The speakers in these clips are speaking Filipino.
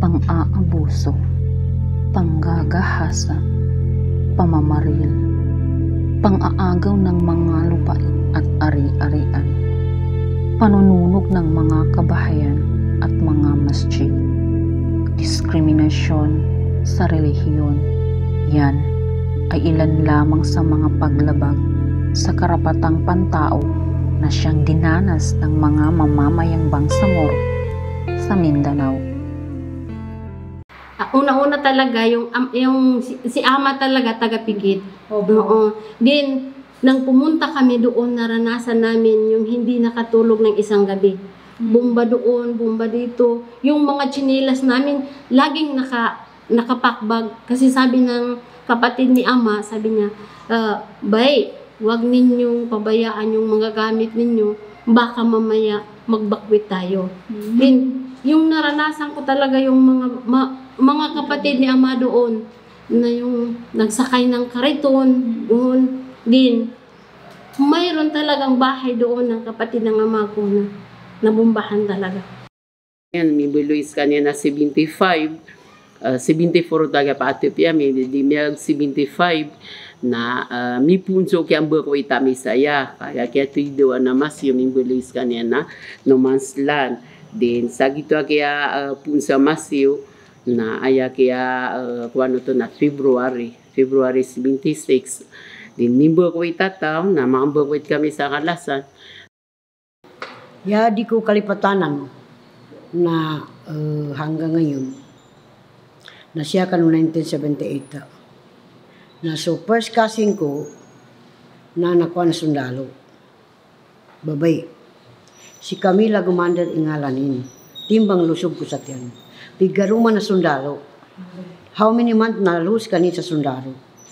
pang-aabuso, panggagahasa, pamamaril, pang-aagaw ng mga lupain at ari-arian, panununog ng mga kabahayan at mga masjid, diskriminasyon sa relihiyon. Yan ay ilan lamang sa mga paglabag sa karapatang pantao na siyang dinanas ng mga mamamayang Bangsamoro sa Mindanao. Una-una talaga yung si ama talaga taga-Pigit. Oo. Then nang pumunta kami doon, naranasan namin yung hindi nakatulog ng isang gabi. Bomba doon, bomba dito. Yung mga tsinelas namin laging nakapakbag kasi sabi ng kapatid ni ama, sabi niya, "Bay, wag ninyong pabayaan yung mga gamit ninyo, baka mamaya magbakwit tayo." Then yung naranasan ko talaga yung mga kapatid ni ama doon na yung nagsakay ng kariton doon din. Mayroon talagang bahay doon ng kapatid ng ama ko na nabumbahan talaga. Yan, mi Luis kanya na 75, 74 taga paatip ya, mi di mi 75 na mi punso kaya berkoi tami saya, kaya tuido na mas yung mi Luis kanya na no man's land. Din sa gitu kaya punsa masyo na aya kaya kuano to na February 76. Din member ko itataw na member ko kami sa Kalasan. Ya di ko kalipatanan na hanggang ngayon na siya ka noong 1978 na so first cousin ko na nakuha na sundalo babay. Si Camila Gumander ingalanin. Timbang lusog ko sa tiyan. Pigaruma na sundalo. How many months na lose kani sa sundalo?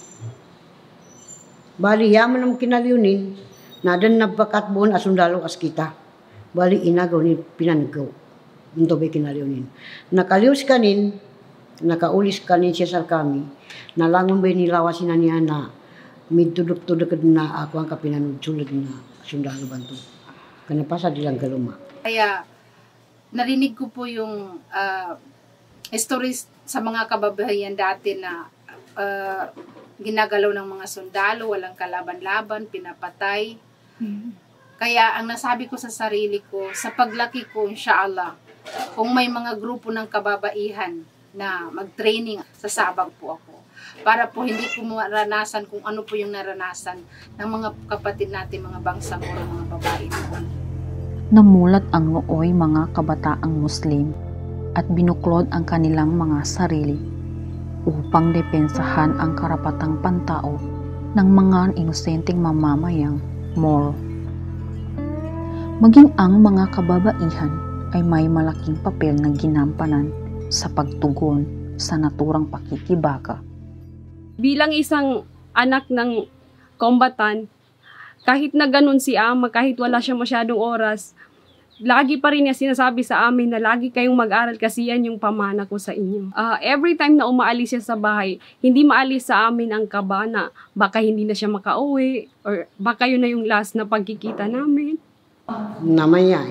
Bali, yaman ang kinaliunin. Nadan na bakatbuon a sundalo as kita. Bali, inagaw ni pinanagaw. Ito ba'y kinaliunin. Nakalius kanin, nakaulis kanin siya sa kami. Nalangon ba'y nilawasin na niya na midtudok-tudok na ako ang kapinanudsulad na sundalo banto. Kanapasa dilang galuma. Kaya narinig ko po yung stories sa mga kababayan dati na ginagalaw ng mga sundalo, walang kalaban-laban, pinapatay. Kaya ang nasabi ko sa sarili ko, sa paglaki ko, inshallah, kung may mga grupo ng kababaihan na mag-training, sasabak po ako. Para po hindi ko maranasan kung ano po yung naranasan ng mga kapatid natin, mga Bangsamoro, mga babae. Namulat ang nooy mga kabataang Muslim at binuklod ang kanilang mga sarili upang depensahan ang karapatang pantao ng mga inosenteng mamamayang Moro. Maging ang mga kababaihan ay may malaking papel na ginampanan sa pagtugon sa naturang pakikibaka. Bilang isang anak ng kombatan, kahit na ganun si ama, kahit wala siya masyadong oras, lagi pa rin niya sinasabi sa amin na lagi kayong mag-aral kasi yan yung pamana ko sa inyo. Every time na umaalis siya sa bahay, hindi maalis sa amin ang kaba na baka hindi na siya makauwi or baka yun na yung last na pagkikita namin. Namanya,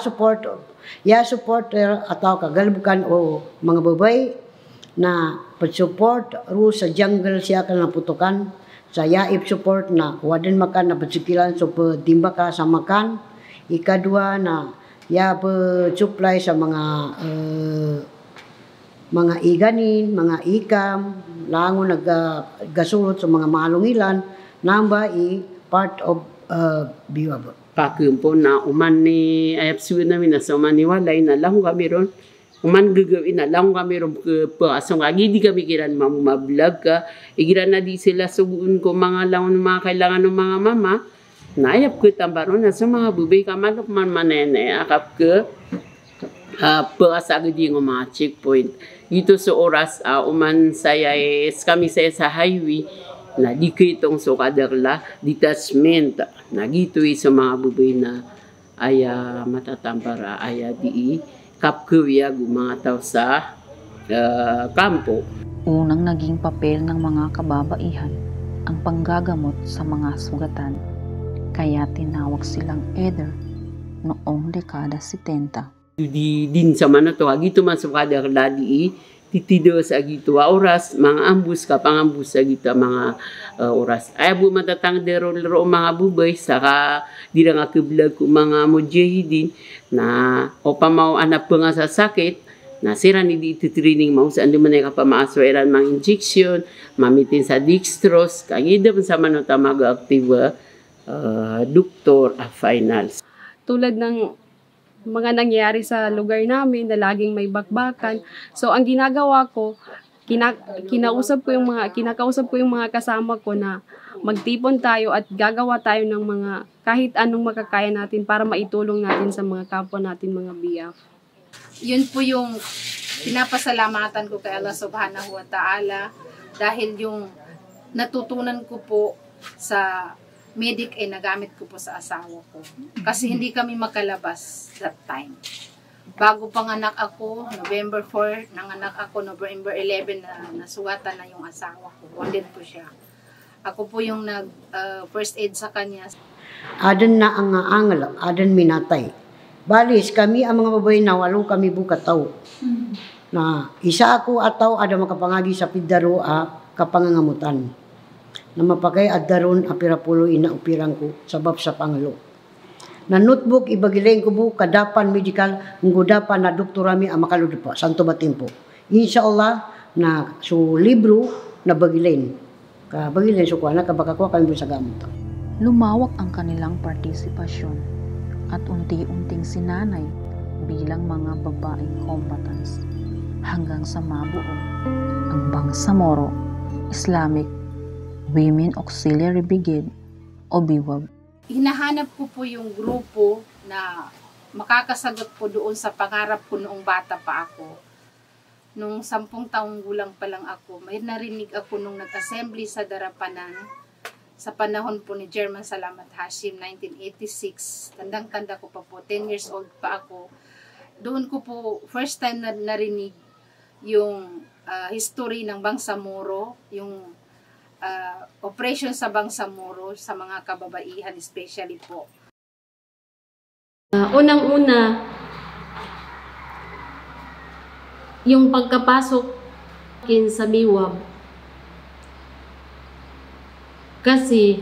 supporter atau kagalbukan o mga babay na pag-support ru sa jungle siya ka naputukan. Saya support na wadan makan na pagsikilan so timba ka sa makan. Ikadua na supply sa mga iganin, mga ikam, lango naggasulot sa mga malungilan, namba part of biwab. Pakumpon na uman ni ayapsu namin na sa maniwalay na lang kami ron. Uman gagawin na lang kami ron asong agi di kami kiran mablog ka. Igiran na di sila suguun ko mga lang mga kailangan ng mga mama. Naayap ko tambaron na sa mga bubay kamalok man manene akap ke paasag di ng mga checkpoint. Dito sa oras uman saya kami sa highway na di kitong so kaderla detachment na gito sa mga bubay na aya matatambara aya di kapkuya gumataw sa kampo. Unang naging papel ng mga kababaihan ang panggagamot sa mga sugatan. Kaya tinawag silang Eder noong dekada 70. Din sa mana to, agito man sa kada ladi titido sa agito oras, mga ambus ka, pangambus sa agito mga oras. Ay bu matatang dero mga bubay, saka di lang akiblog ko mga mujahidin na o pamaw anak pa nga sa sakit, na sira ni di training mo sa ando man ay kapamaasweran mga injection, mamitin sa dextrose, kagida man sa manota mag-active doktor finals. Tulad ng mga nangyari sa lugar namin na laging may bakbakan. So, ang ginagawa ko, kinakausap ko yung mga kasama ko na magtipon tayo at gagawa tayo ng mga kahit anong makakaya natin para maitulong natin sa mga kapwa natin, mga BF. Yun po yung pinapasalamatan ko kay Allah Subhanahu wa Ta'ala dahil yung natutunan ko po sa medic nagamit ko po sa asawa ko. Kasi hindi kami makalabas that time. Bago panganak ako, November 4, nanganak ako, November 11 na nasuwatan na yung asawa ko. Wounded po siya. Ako po yung first aid sa kanya. Adan na ang angal, adan minatay. Balis kami ang mga babae na walong kami bukataw. Na isa ako ataw ada makapangagi sa pidaro kapangangamutan. Na mapagay at daron apirapulo inaupirang ko sabab sa pangalo. Na notebook ibagileng ko bu kadapan medical nggodapan na doktorami ang makalud po santo batimpo. Insyaallah na so libro na bagilen. Ka bagilen so kuana ka baka kuha kami sa gamot. Lumawak ang kanilang partisipasyon at unti-unting sinanay bilang mga babaeng combatants hanggang sa mabuo ang Bangsamoro Islamic Women Auxiliary Brigade o BIWAB. Hinahanap ko po yung grupo na makakasagot po doon sa pangarap ko noong bata pa ako. Nung 10 taong gulang pa lang ako, may narinig ako nung nag-assembly sa Darapanan sa panahon po ni Chairman Salamat Hashim, 1986. Tandang-tanda ko pa po, 10 years old pa ako. Doon ko po first time na narinig yung history ng Bangsamoro, yung operation sa Bangsamoro sa mga kababaihan especially po. Unang-una, yung pagkapasok sa BIWAB. Kasi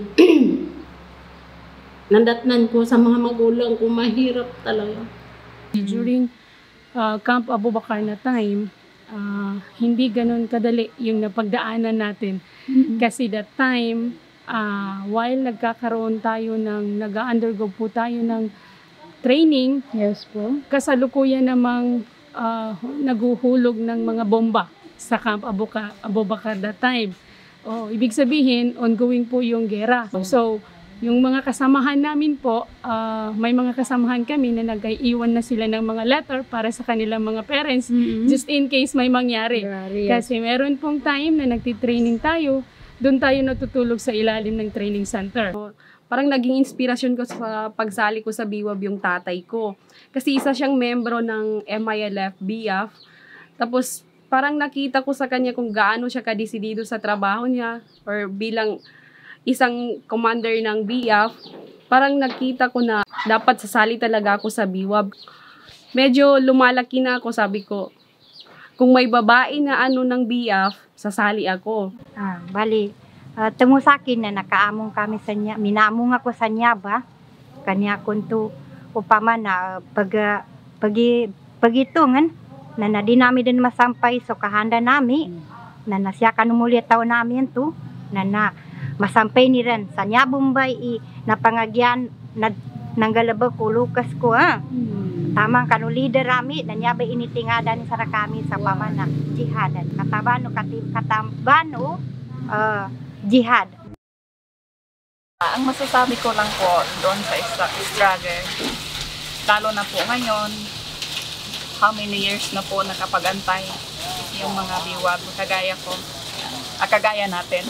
nandatnan ko sa mga magulang ko, mahirap talaga. During Camp Abu Bakar na time, hindi ganun kadali yung napagdaanan natin. Kasi that time, while nagkakaroon tayo nag-undergo po tayo ng training, yes po, kasalukuyan namang naguhulog ng mga bomba sa Camp Abu Bakar that time. Ibig sabihin, ongoing po yung gera. So, yung mga kasamahan namin po, may mga kasamahan kami na nag-iwan na sila ng mga letter para sa kanilang mga parents, just in case may mangyari. Kasi meron pong time na nagtitraining tayo, doon tayo natutulog sa ilalim ng training center. Parang naging inspirasyon ko sa pagsali ko sa BIWAB yung tatay ko. Kasi isa siyang membro ng MILF BIAF. Tapos parang nakita ko sa kanya kung gaano siya kadesidido sa trabaho niya or bilang isang commander ng BIAF, parang nakita ko na dapat sasali talaga ako sa BIWAB. Medyo lumalaki na ako, sabi ko, kung may babae na ng BIAF, sasali ako. Bali, tungo sa akin na nakaamong kami sa niya, minamong ako sa niya ba, kanya kunto upama na pagitungan, na di namin din masampay, so kahanda nami, na nasya kanumuli tao namin to, na masampay ni rin sa niya Bombay napangagyan nanggalaba ko Lucas ko tamang kanu leader rami na niya ba initingadan sa kami sa pamana jihadan katabano jihad. Ang masasabi ko lang po doon sa struggle, lalo na po ngayon, how many years na po nakapag-antay yung mga BIWAB kagaya ko, kagaya natin.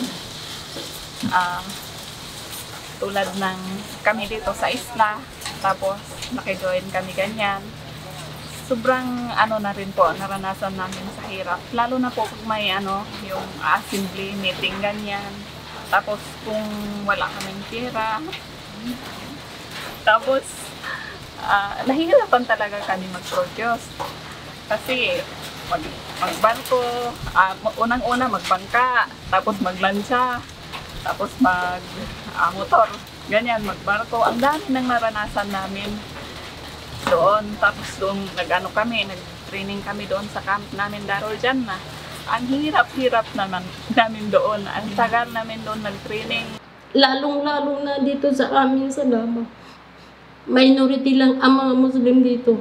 Tulad ng kami dito sa isla, tapos nakijoin kami ganyan. Sobrang na rin po, naranasan namin sa hirap. Lalo na po kung may yung assembly meeting ganyan. Tapos kung wala kaming pera. Tapos nahihirapan talaga kami mag-produce. Kasi magbarko, unang-una magbangka, tapos maglansa, tapos motor, ganyan, magbarko. Ang dami nang naranasan namin doon. Tapos doon nag-training kami doon sa camp namin Darul Jannah. Ang hirap-hirap naman namin doon. Ang tagal namin doon nag-training. Lalong-lalo na dito sa amin sa Davao. Minority lang ang mga Muslim dito.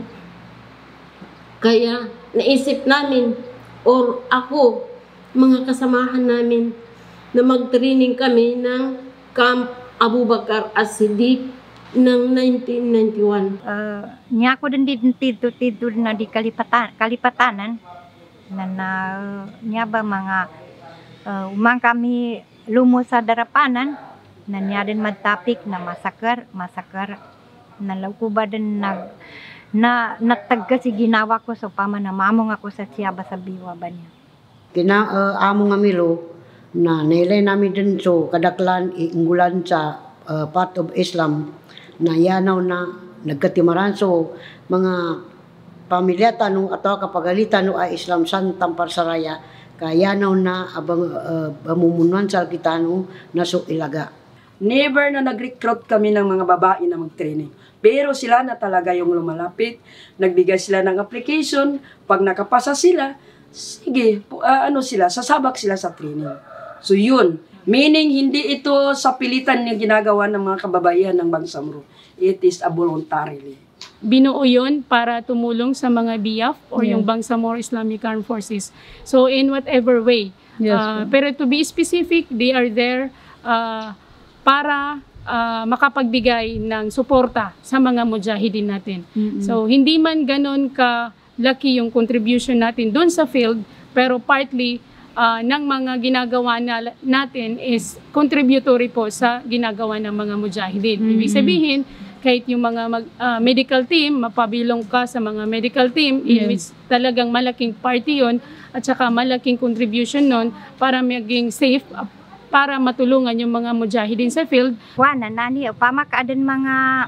Kaya naisip namin, or ako, mga kasamahan namin, na mag-training kami ng Camp Abu Bakar as-Siddiq ng 1991. Niya ako din dito na di kalipatanan na niya ba mga umang kami lumo sa darapanan na niya din magtapik na masakar na laukuba din natagga si ginawa ko so pamanamamong ako sa siyaba sa biwa ba niya. Amo nga milo na nailay namin din so kadaklan inggulan sa part of Islam na yanaw na nagkatimaran so mga pamilya tanong ato kapagalitan no ay Islam Santang Parsaraya kaya na abang mamumunuan sa kitano na so ilaga. Never na nag-recruit kami ng mga babae na mag-training. Pero sila na talaga yung lumalapit. Nagbigay sila ng application. Pag nakapasa sila, sige, sasabak sila sa training. So yun. Meaning, hindi ito sa pilitan na ginagawa ng mga kababaihan ng Bangsamoro. It is a voluntarily. Binuo yun para tumulong sa mga BIAF or yung Bangsamoro Islamic Armed Forces. So in whatever way. Pero to be specific, they are there para makapagbigay ng suporta sa mga mujahidin natin. So hindi man ganon kalaki yung contribution natin doon sa field, pero partly ng mga ginagawa natin is contributory po sa ginagawa ng mga mujahidin. Ibig sabihin, kahit yung mga medical team, mapabilong ka sa mga medical team, in which talagang malaking party yun, at saka malaking contribution nun para maging safe, para matulungan yung mga mujahidin sa field. Nani, pamakadan mga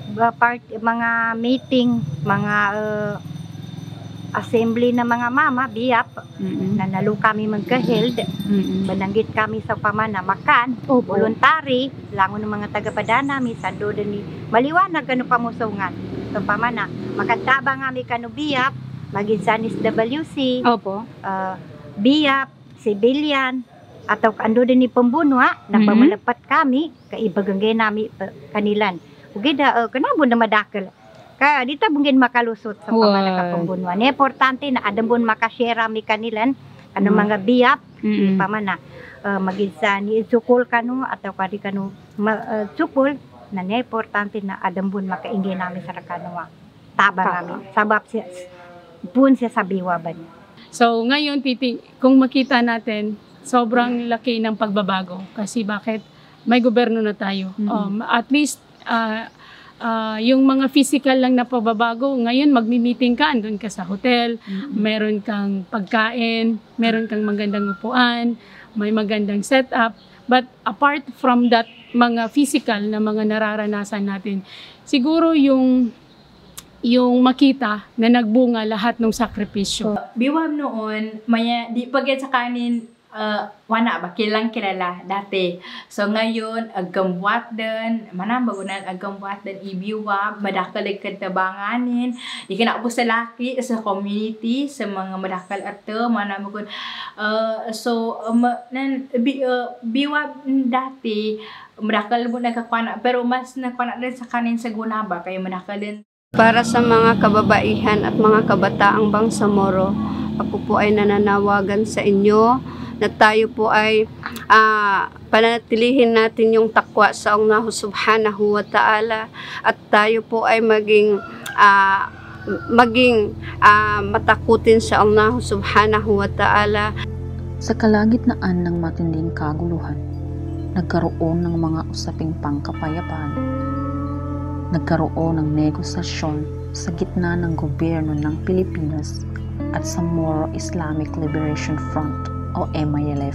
meeting, mga assembly na mga mama, BIAP, na nalo kami magka-held, bananggit kami sa pamana makan, voluntary, langon ng mga taga-padana, misan do ni maliwanag kanu pamusungan. So pamana, makatabang kami kanu BIAP, maging sa NSWC, BIAP, civilian, atau ando din ni pembunwa na pamalapat kami kaibaganggay nami kanilan ugida kanabo na madakal ka dita bungin makalusot sa pamana pembunwa ni importante na adambon makashare mi kanilan ano mga BIAP pamana magisa ni sukul kanu atau kadi kanu sukul na ni importante na adambon makaingay nami sa kanwa tabang kami sabab siya pun siya sa biwa ba niya. So ngayon kung makita natin sobrang laki ng pagbabago kasi bakit may gobyerno na tayo. At least yung mga physical lang na pagbabago, ngayon magmi-meeting ka, andun ka sa hotel, meron kang pagkain, meron kang magandang upuan, may magandang setup. But apart from that mga physical na mga nararanasan natin, siguro yung makita na nagbunga lahat ng sakripisyo. Biwab noon, di pagkat sa kanin, wana ba kilang kilala dati. So ngayon aggambuat din, manambagunan aggambuat din ibiwa, madakalig katabanganin, ikina po sa laki sa community, sa mga madakal ato, manambagun. Biwa dati, madakal mo nagkakwana, pero mas nakwana din sa kanin sa Gunaba, kaya madakal din. Para sa mga kababaihan at mga kabataang Bangsamoro, ako po ay nananawagan sa inyo na tayo po ay panatilihin natin yung takwa sa Allah subhanahu wa ta'ala at tayo po ay maging matakutin sa Allah subhanahu wa ta'ala. Sa kalagitnaan ng matinding kaguluhan, nagkaroon ng mga usaping pangkapayapaan. Nagkaroon ng negosasyon sa gitna ng gobyerno ng Pilipinas at sa Moro Islamic Liberation Front o MILF.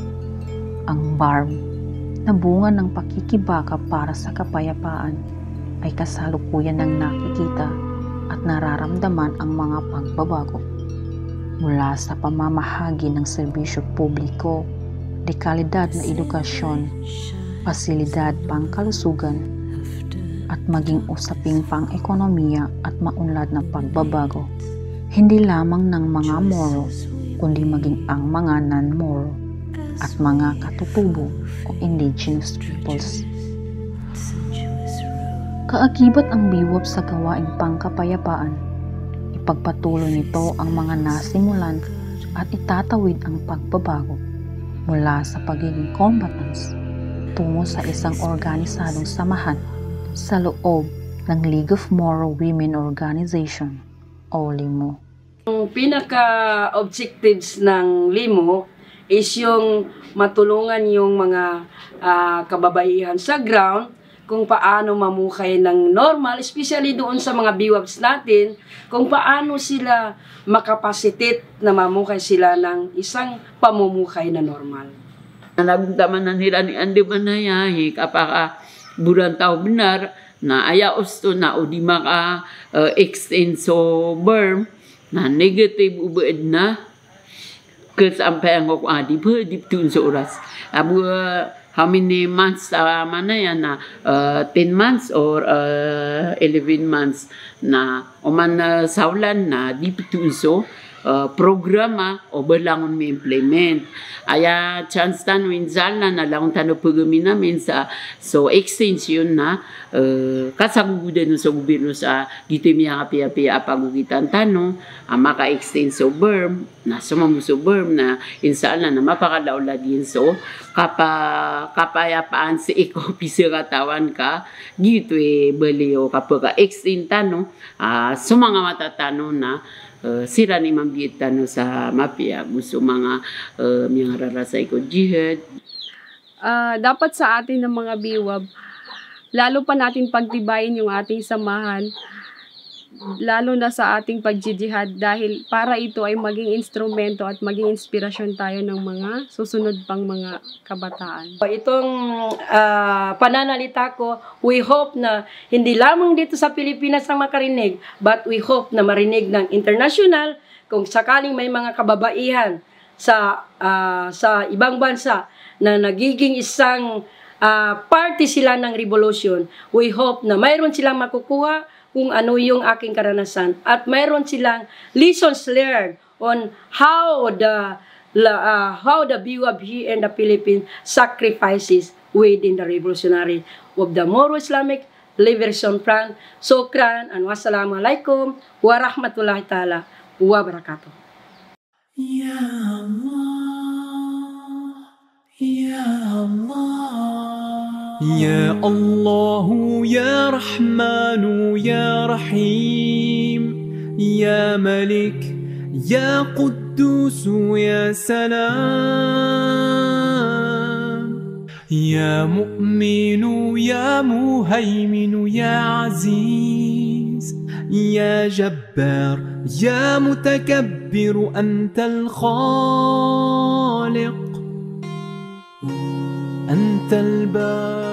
Ang BARM na bunga ng pakikibaka para sa kapayapaan ay kasalukuyan ng nakikita at nararamdaman ang mga pagbabago. Mula sa pamamahagi ng serbisyo publiko, dekalidad na edukasyon, pasilidad pangkalusugan, at maging usaping pang-ekonomiya at maunlad na pagbabago. Hindi lamang ng mga Moro, kundi maging ang mga non-Moro at mga katutubo o indigenous peoples. Kaakibat ang biwab sa gawaing pangkapayapaan. Ipagpatuloy nito ang mga nasimulan at itatawid ang pagbabago mula sa pagiging combatants tungo sa isang organisadong samahan sa loob ng League of Moro Women Organization o LIMO. Ang pinaka-objectives ng LIMO is yung matulungan yung mga kababaihan sa ground kung paano mamukay ng normal, especially doon sa mga biwabs natin, kung paano sila makapasitate na mamukay sila ng isang pamumukay na normal. Nagdaman na nila ni Andi Manayahi kapag bulan tao benar na ayaos to na o di maka extend so berm na negative ubed na kesampai ngok adi per di tun so oras abu how many months mana ya na 10 months or 11 months na oman saulan na di tun so programa o berlangon mi implement aya chance tan winzal na lang tano pagami namin sa so extension na kasagudan sa gobyerno sa dito miya kapia-pia pagugitan tano maka extend so berm na sumamuso berm na insaan na mapakalaula din so kapayapaan si officer katawan ka dito beliau kapag extend tano mga matatano na sila ni mambita no sa mafia gusto mga rarasay ko jihad. Dapat sa atin ng mga biwab, lalo pa natin pagtibayin yung ating samahan, lalo na sa ating pagjihad dahil para ito ay maging instrumento at maging inspirasyon tayo ng mga susunod pang mga kabataan. Itong pananalita ko, we hope na hindi lamang dito sa Pilipinas ang makarinig, but we hope na marinig ng international kung sakaling may mga kababaihan sa ibang bansa na nagiging isang party sila ng revolution. We hope na mayroon silang makukuha kung ano yung aking karanasan at mayroon silang lessons learned on how the BWAB here in the Philippines sacrifices within the revolutionary of the Moro Islamic Liberation Front. Sokran and wassalamualaikum warahmatullahi ta'ala wabarakatuh. Ya Allah, Ya Allah. يا الله يا رحمن يا رحيم يا ملك يا قدوس يا سلام يا مؤمن يا مهيمن يا عزيز يا جبار يا متكبر أنت الخالق أنت البارئ